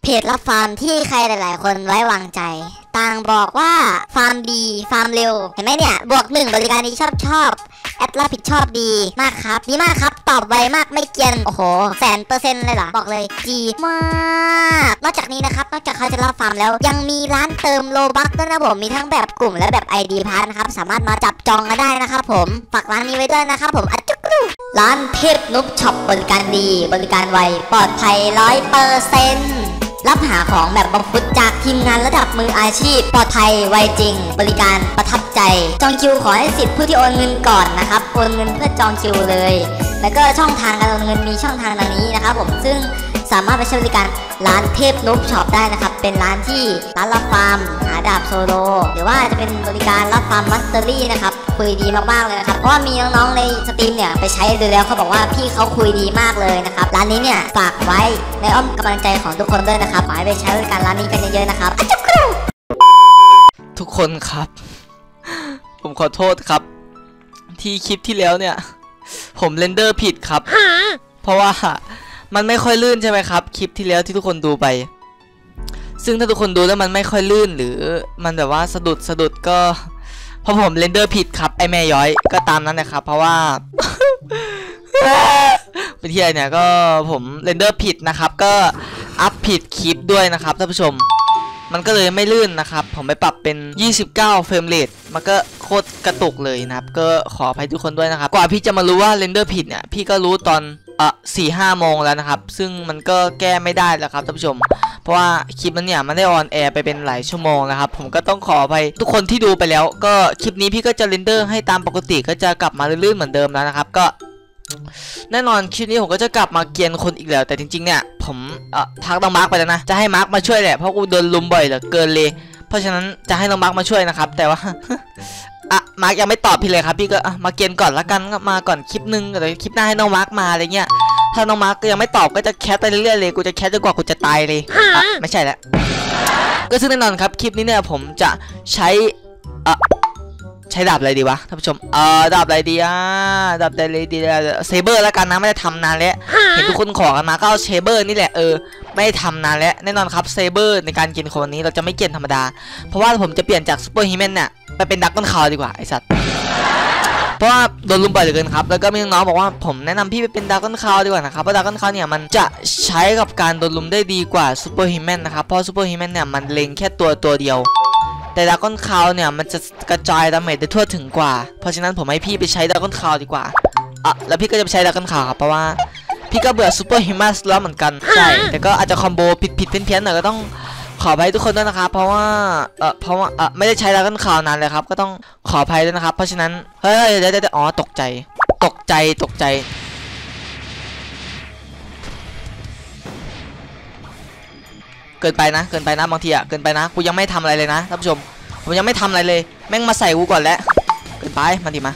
เพจรับฟาร์มที่ใครหลายๆคนไว้วางใจต่างบอกว่าฟาร์มดีฟาร์มเร็วเห็นไหมเนี่ยบวก1บริการดีชอบแอดรับผิดชอบดีมากครับดีมากครับตอบไวมากไม่เกียนโอ้โห100%เลยเหรอบอกเลยดีมากนอกจากนี้นะครับนอกจากเขาจะรับฟาร์มแล้วยังมีร้านเติมโลบัคด้วยนะผมมีทั้งแบบกลุ่มและแบบ ID พาร์ทนะครับสามารถมาจับจองกันได้นะครับผมฝากร้านนี้ไว้ด้วยนะครับผมอัจจุกรูร้านเทพนุ๊กช็อปบริการดีบริการไวปลอดภัย100%รับหาของแบบบังคับจากทีมงานระดับมืออาชีพปลอดภัยไวจริงบริการประทับใจจองคิวขอให้สิทธิ์ผู้ที่โอนเงินก่อนนะครับโอนเงินเพื่อจองคิวเลยแล้วก็ช่องทางการโอนเงินมีช่องทางดังนี้นะครับผมซึ่งสามารถไปใช้บริการร้านเทพนุ๊กช็อปได้นะครับเป็นร้านที่ร้านรับฟาร์มหาดาบโซโลหรือว่าจะเป็นบริการรับฟาร์มมัสเตอรี่นะครับคุยดีมากๆเลยนะครับเพราะว่ามีน้องๆในสตรีมเนี่ยไปใช้ดูแล้วเขาบอกว่าพี่เขาคุยดีมากเลยนะครับร้านนี้เนี่ยฝากไว้ในอ้อมกำลังใจของทุกคนด้วยนะครับขอให้ไปใช้บริการร้านนี้กันเยอะๆนะครับทุกคนครับ ผมขอโทษครับที่คลิปที่แล้วเนี่ยผมเรนเดอร์ผิดครับเพราะว่ามันไม่ค่อยลื่นใช่ไหมครับคลิปที่แล้วที่ทุกคนดูไปซึ่งถ้าทุกคนดูแล้วมันไม่ค่อยลื่นหรือมันแบบว่าสะดุดก็เพราะผมเรนเดอร์ผิดครับไอแม่ย้อยก็ตามนั้นนะครับเพราะว่า เป็นที่อะไรเนี่ยก็ผมเรนเดอร์ผิดนะครับก็อัพผิดคลิปด้วยนะครับท่านผู้ชมมันก็เลยไม่ลื่นนะครับผมไปปรับเป็น29เฟรมเรทมันก็โคตรกระตุกเลยนะครับก็ขออภัยทุกคนด้วยนะครับกว่าพี่จะมารู้ว่าเรนเดอร์ผิดเนี่ยพี่ก็รู้ตอน4-5 โมงแล้วนะครับซึ่งมันก็แก้ไม่ได้แล้วครับท่านผู้ชมเพราะว่าคลิปนั้นเนี่ยมันได้ออนแอร์ไปเป็นหลายชั่วโมงนะครับผมก็ต้องขออภัยทุกคนที่ดูไปแล้วก็คลิปนี้พี่ก็จะเรนเดอร์ให้ตามปกติก็จะกลับมาลื่นๆเหมือนเดิมแล้วนะครับก็แน่นอนคลิปนี้ผมก็จะกลับมาเกียนคนอีกแล้วแต่จริงๆเนี่ยผมทักน้องมาร์กไปแล้วนะจะให้มาร์กมาช่วยแหละเพราะกูโดนลุมบ่อยเหลือเกินเลยเพราะฉะนั้นจะให้น้องมาร์กมาช่วยนะครับแต่ว่า มาร์กยังไม่ตอบพี่เลยครับพี่ก็มาเกียนก่อนละกันมาก่อนคลิปนึงแต่คลิปหน้าให้น้องมาร์กมาอะไรเงี้ยถ้าน้องมาร์กยังไม่ตอบก็จะแคสไปเรื่อยๆเลยกูจะแคสจนกว่ากูจะตายเลยไม่ใช่แล้วก็ซึ่งแน่นอนครับคลิปนี้เนี่ยผมจะใช้ดาบอะไรดีวะท่านผู้ชมดาบอะไรดีดาบอะไรดีเซเบอร์แล้วกันนะไม่ได้ทำนานแล้วเห็นทุกคนขอกันมาก็เอาเซเบอร์นี่แหละไม่ได้ทำนานแล้วแน่นอนครับเซเบอร์ในการกินคนวันนี้เราจะไม่เกินธรรมดาเพราะว่าผมจะเปลี่ยนจากซูเปอร์ฮีแมนเนี่ยไปเป็นดักก้อนคาวดีกว่าไอสัตว์เพราะว่าโดนลุมบ่อยเหลือเกินครับแล้วก็มีน้องๆบอกว่าผมแนะนำพี่ไปเป็นดักก้อนคาวดีกว่านะครับเพราะดักก้อนคาวเนี่ยมันจะใช้กับการโดนลุมได้ดีกว่าซูเปอร์ฮีแมนนะครับเพราะซูเปอร์ฮีแมนเนี่ยมันเล็งแค่ตัวเดียวแต่ดราก้อนคาวเนี่ยมันจะกระจายดาเมจได้ทั่วถึงกว่าเพราะฉะนั้นผมให้พี่ไปใช้ดราก้อนคาวดีกว่าแล้วพี่ก็จะไปใช้ดราก้อนคาวครับเพราะว่าพี่ก็เบื่อซูเปอร์ฮิมัสแล้วเหมือนกันใช่แต่ก็อาจจะคอมโบผิดเพี้ยนๆหน่อยก็ต้องขออภัยทุกคนด้วยนะครับเพราะว่าไม่ได้ใช้ดราก้อนคาวนานเลยครับก็ต้องขออภัยด้วยนะครับเพราะฉะนั้นเฮ้ยเดี๋ยวอ๋อตกใจเกินไปนะบางทีเกินไปนะกูยังไม่ทำอะไรเลยนะท่านผู้ชมผมยังไม่ทำอะไรเลยแม่งมาใส่กูก่อนแล้วเกินไปมาดิมา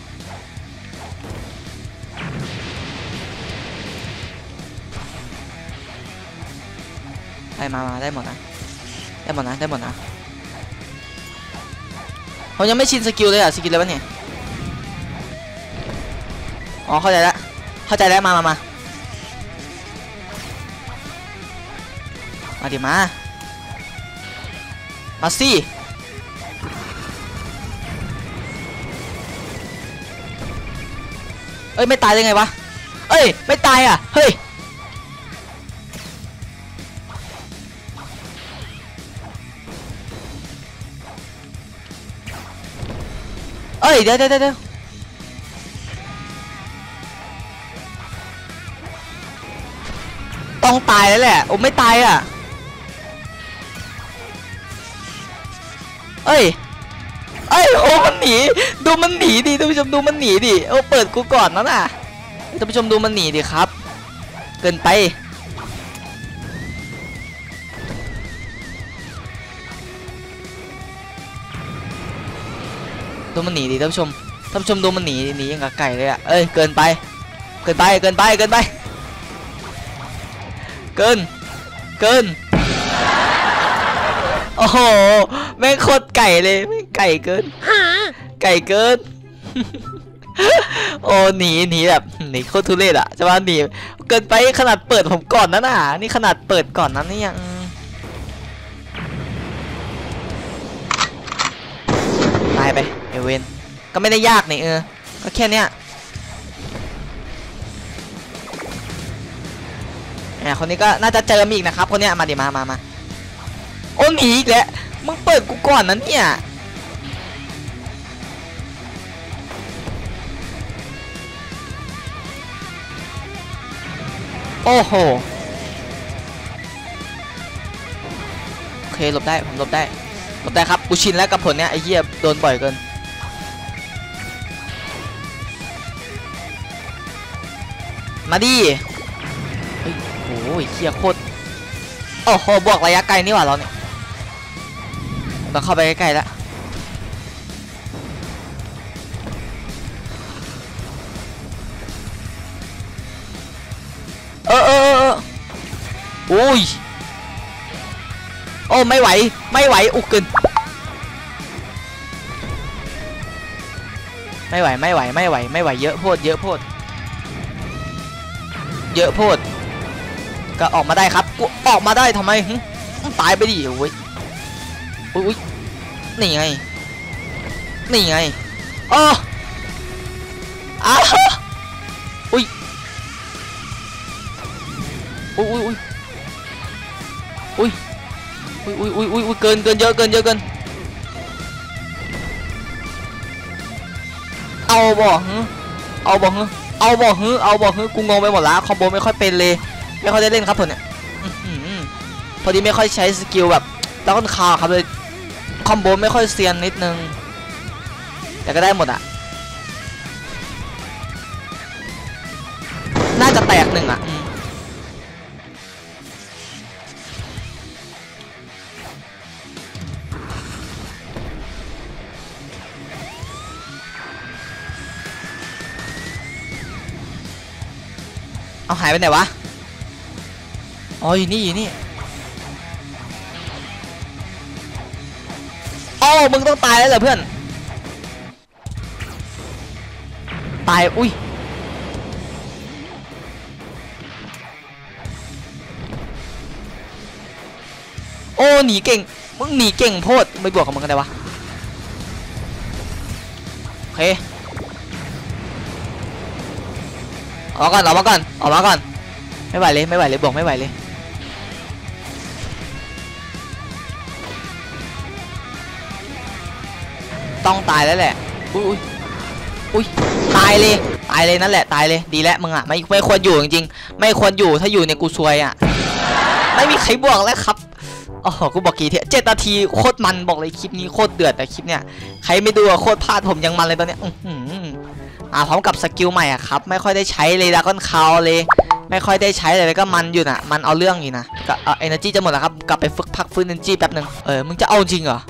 ได้หมดนะผมยังไม่ชินสกิลเลยสกิลอะไรวะเนี่ยอ๋อเข้าใจแล้วมาดิมาสิไม่ตายได้ไงวะไม่ตายเฮ้ยเดี๋ยวต้องตายแล้วแหละไม่ตายโอ้มันหนีดูมันหนีดิท่านผู้ชมดูมันหนีดิเปิดกูก่อนนะน่ะท่านผู้ชมดูมันหนีดิครับเกินไปดูมันหนีดิท่านผู้ชมดูมันหนีอย่างกับไก่เลยเกินไปเกินโอ้โหแม่งโคตรไก่เลยแม่งไก่เกินโอ้หนีแบบหนีโคตรทุเรศจะมาหนีเกินไปขนาดเปิดผมก่อนนะนี่ขนาดเปิดก่อนนะนี่ยังายไปเอเวนก็ไม่ได้ยากนี่ก็แค่เนี้ยคนนี้ก็น่าจะเจอมีอีกนะครับคนเนี้ยมาดิมาโอ้หนีอีกแล้วมึงเปิดกูก่อนนั้นเนี่ยโอ้โหโอเคหลบได้ผมหลบได้ครับกูชินแล้วกับผลเนี้ยไอ้เหี้ยโดนบ่อยเกินมาดิโอ้ยเหี้ยโคตรโอ้โหบวกระยะไกลนี่หว่าเราเนี่ยต้องเข้าไปใกล้ๆแล้วโอ้ยโอ้ไม่ไหวอุกเกินไม่ไหวเยอะโพดก็ออกมาได้ครับกูออกมาได้ทำไมตายไปดิโอ้ยนี่ไงอ้าวอุ้ยเกินเยอะเอาบ่กูงงไปหมดละคอมโบไม่ค่อยเป็นเลยไม่ค่อยได้เล่นครับผมเนี่ยพอดีไม่ค่อยใช้สกิลแบบแล้วก็คาครับเลยคอมโบไม่ค่อยเซียนนิดนึงแต่ก็ได้หมดอ่ะน่าจะแตกหนึ่งอ่ะเอาหายไปไหนวะอ๋ออยู่นี่โอ้มึงต้องตายแล้วเหรอเพื่อนตายอุ้ยโอ้หนีเก่งมึงหนีเก่งโพดไม่บวกกับมึงกันได้วะโอเคออกมาก่อนไม่ไหวเลยบวกไม่ไหวเลยต้องตายแล้วแหละอุ้ยตายเลยนั่นแหละตายเลยดีแล้วมึงอ่ะไม่ควรอยู่จริงๆไม่ควรอยู่ถ้าอยู่เนี่ยกูซวยอ่ะไม่มีใครบวกแล้วครับอ๋อกูบอกกี่เทีย7 นาทีโคตรมันบอกเลยคลิปนี้โคตรเดือดแต่คลิปเนี่ยใครไม่ดูโคตรพลาดผมยังมันเลยตอนเนี้ยพร้อมกับสกิลใหม่อ่ะครับไม่ค่อยได้ใช้เลยดราก้อนคาวเลยไม่ค่อยได้ใช้เลยก็มันอยู่นะมันเอาเรื่องอยู่นะก็energy จะหมดแล้วครับกลับไปพักฟื้น energy แป๊บนึงมึงจะเอาจริงเหรอ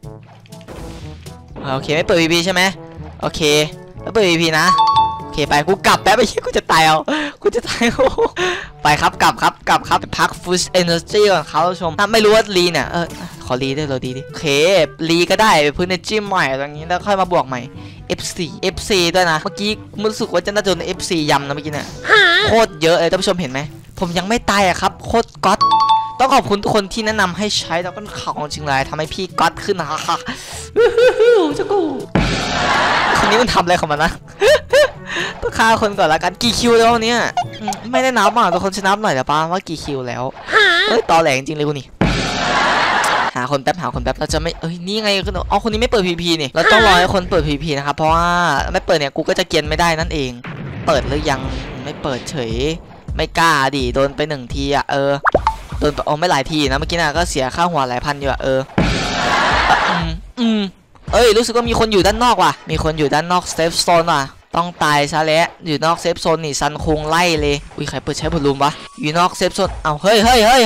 โอเคไม่เปิด VP ใช่ไหมโอเคแล้วเปิด VP นะโอเคไปกูกลับแป๊บไปกูจะตายไปครับกลับพักฟื้น energy ก่อนครับผู้ชมไม่รู้ว่ารีเนี่ยขอรีได้เราดีดิโอเครีก็ได้พื้น energy ใหม่ตรงนี้แล้วค่อยมาบวกใหม่ FC ด้วยนะเมื่อกี้รู้สึกว่าจะน่าจะโดน FC ยำนะเมื่อกี้เนี่ยโคตรเยอะเลยท่านผู้ชมเห็นไหมผมยังไม่ตายอะครับโคตรก๊อตต้องขอบคุณทุกคนที่แนะนำให้ใช้แล้วก็ข่าวจริงเลยทำให้พี่ก๊อตขึ้นนะคะจะกูคนนี้มันทำอะไรของมันนะต้องฆ่าคนก่อนละกันกี่คิวแล้วเนี่ยไม่ได้นับอ่ะทุกคนจะนับหน่อยแต่ป้าว่ากี่คิวแล้วตอแหลจริงเลยคุณนี่หาคนแป๊บเราจะไม่นี่ไงเอาคนนี้ไม่เปิด PVP นี่เราต้องรอให้คนเปิด PVP นะครับเพราะว่าไม่เปิดเนี่ยกูก็จะเกียนไม่ได้นั่นเองเปิดหรือยังไม่เปิดเฉยไม่กล้าดิโดนไป1 ทีอ่ะโดนไม่หลายทีนะเมื่อกี้น่ะก็เสียค่าหัวหลายพันอยู่อ่ะรู้สึกว่ามีคนอยู่ด้านนอกว่ะมีคนอยู่ด้านนอกเซฟโซนว่ะต้องตายซะแล้วอยู่นอกเซฟโซนนี่ซันคงไล่เลยอุ้ยใครเปิดใช้ผลลุมวะอยู่นอกเซฟโซนเอาเฮ้ย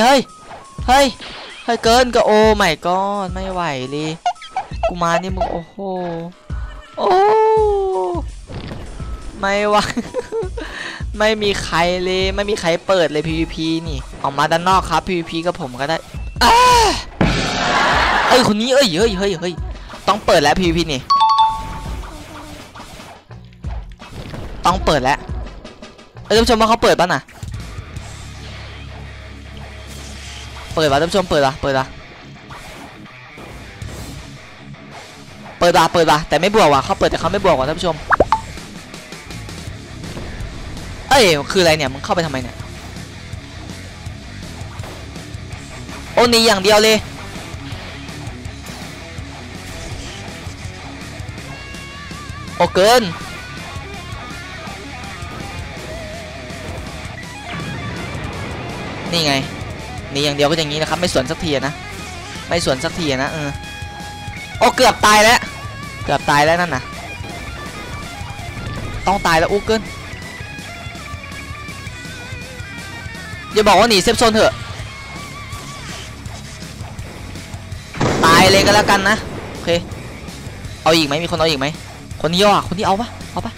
เกินก็โอ้ไม่ก็ไม่ไหวเลยกูมานี่มึงโอ้โหไม่ไหว ไม่มีใครเลยไม่มีใครเปิดเลย PVP นี่ออกมาด้านนอกครับ PVP กับผมก็ได้คนนี้เฮ้ยต้องเปิดแล้ว PVP นี่ต้องเปิดแล้วท่านผู้ชมว่าเขาเปิดป่ะน่ะเปิดป่ะท่านผู้ชมเปิดป่ะปิดว่ะแต่ไม่บวกว่ะเขาเปิดแต่เขาไม่บวกว่ะท่านผู้ชมเอ้ยคืออะไรเนี่ยมึงเข้าไปทำไมเนี่ยโอ้หนีอย่างเดียวเลยโอ้เกินนี่ไงหนีอย่างเดียวก็อย่างนี้นะครับไม่สวนสักทีนะไม่สวนสักทีนะโอ้เกือบตายแล้วนั่นน่ะต้องตายแล้วอู้เกินอย่าบอกว่าหนีเซฟโซนเถอะตายเลยก็แล้วกันนะโอเคเอาอีกไหมมีคนเอาอีกไหมคนนี้คนนี้เอาปะ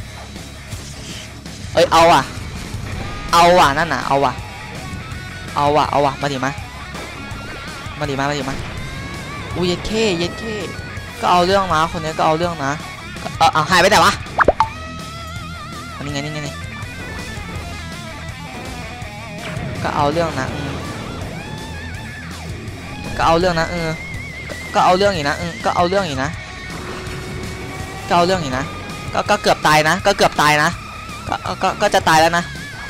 เอ้ยเอานั่นน่ะเอามาดิมาอุ้ยเย็ดเข้ก็เอาเรื่องนะคนนี้ก็เอาเรื่องนะเอาหายไปไหนวะนี่ไงก็เอาเรื่องนะก็เอาเรื่องนะก็เอาเรื่องอีกนะก็เอาเรื่องอีกนะก็เกือบตายนะก็จะตายแล้วนะ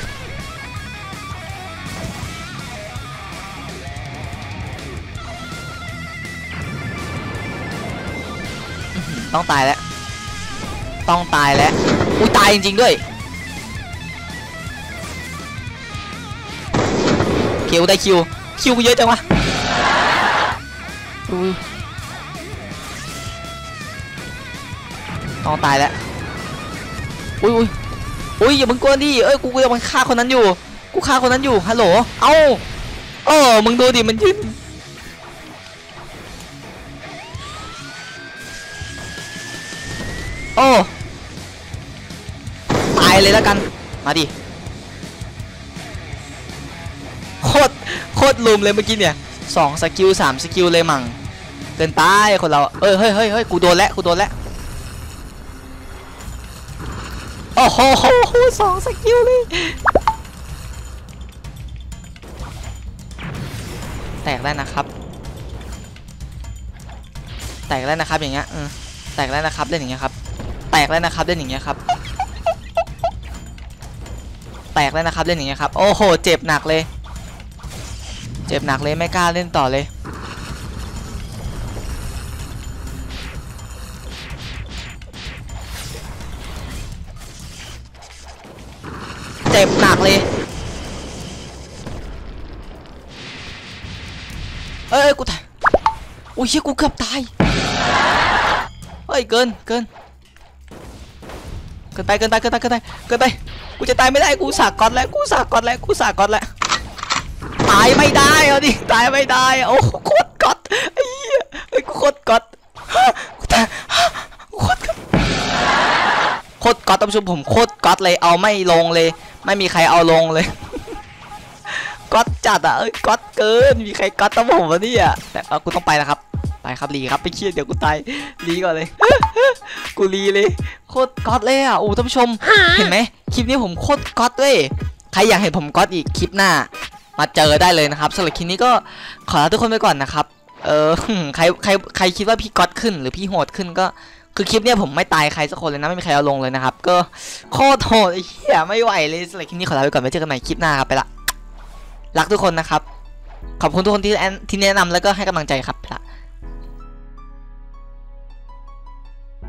ต้องตายแล้วอุ้ยตายจริงๆด้วยคิวได้คิวเยอะจังวะต้องตายแล้วอุ้ยอย่ามึงกวนดิกูยังฆ่าคนนั้นอยู่ฮัลโหลเอ้ามึงดูดิมันยืนตายเลยแล้วกันมาดิโคตรลุมเลยเมื่อกี้เนี่ย2 สกิล 3 สกิลเลยมั่งเกินไปคนเราเฮ้ยกูโดนแล้วโอ้โห2 สกิลเลยแตกได้นะครับอย่างเงี้ยแตกแล้วนะครับเล่นอย่างเงี้ยครับแตกแล้วนะครับเล่นอย่างเงี้ยครับโอ้โหเจ็บหนักเลยไม่กล้าเล่นต่อเลยเจ็บหนักเลยกูตายอุ้ยเชี่ยกูเกือบตายเฮ้ยเกินไปกูจะตายไม่ได้กูสากก๊อตแล้วตายไม่ได้ดิตายไม่ได้โอ้โคตรก๊อตไอ้เหี้ยกูโคตรก๊อตกูตายโคตรก๊อตท่านผู้ชมผมโคตรก๊อตเลยเอาไม่ลงเลยไม่มีใครเอาลงเลยก๊อตจัดก๊อตเกินมีใครก๊อตตั้งผมวะเนี่ยแต่กูต้องไปนะครับรีครับไปเครียดเดี๋ยวกูตายรีก่อนเลยกูรีเลยโคตรก๊อตเลยโอ้ท่านผู้ชมเห็นไหมคลิปนี้ผมโคตรก๊อตด้วยใครอยากเห็นผมก๊อตอีกคลิปหน้ามาเจอได้เลยนะครับสำหรับคลิปนี้ก็ขอลาทุกคนไปก่อนนะครับใครคิดว่าพี่ก๊อตขึ้นหรือพี่โหดขึ้นก็คือคลิปเนี้ยผมไม่ตายใครสักคนเลยนะไม่มีใครเอาลงเลยนะครับก็โคตรโหดไอ้เหี้ยไม่ไหวเลยสำหรับคลิปนี้ขอลาไปก่อนไว้เจอกันใหม่คลิปหน้าครับไปละรักทุกคนนะครับขอบคุณทุกคนที่แนะนำแล้วก็ให้กำลังใจครับ